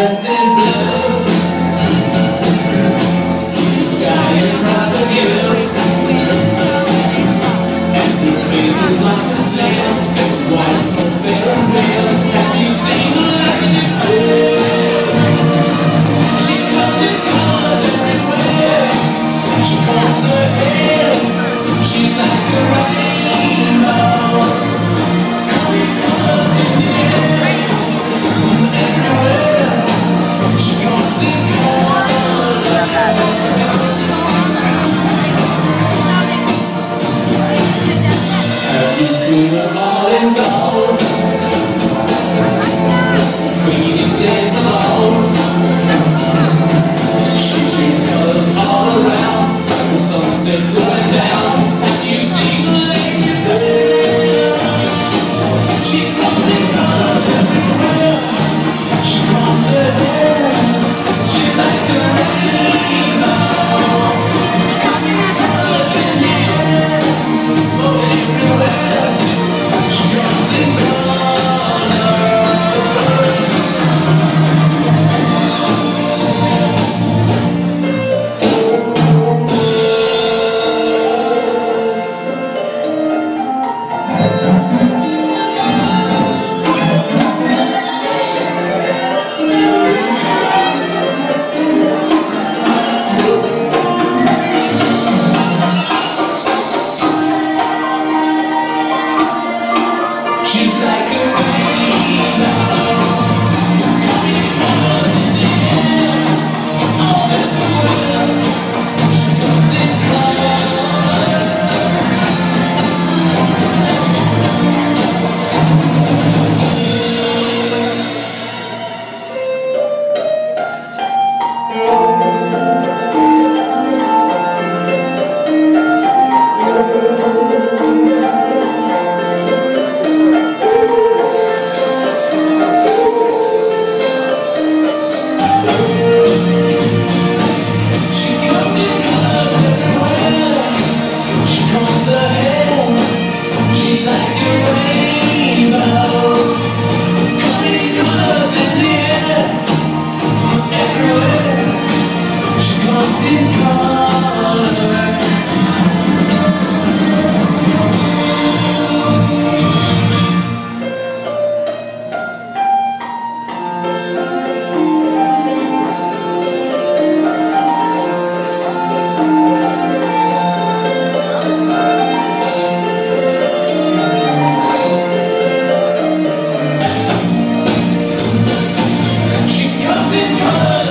dressed in blue. See the sky in front of you, and the faces like the sails, white so fair and real. Have you seen the lady feel? She comes in colors everywhere. She combs her hair. She's like a rainbow. Coming colors in the air. Everywhere. She comes in colors. Have you seen her all in gold? Queen days alone. She shoots colors all around, like the sunset going down. Have you seen the lady there? She comes in colors everywhere. She combs her hair. She's like a rainbow. Colors in the air. Oh, everywhere. She comes in colors. She's like a rainbow. Coming colors in the air. All everywhere. She comes in colors. She comes in colors everywhere. She combs her hair. She's like a rainbow. Coming colors in the air. Everywhere. She comes in colors. She comes in colors.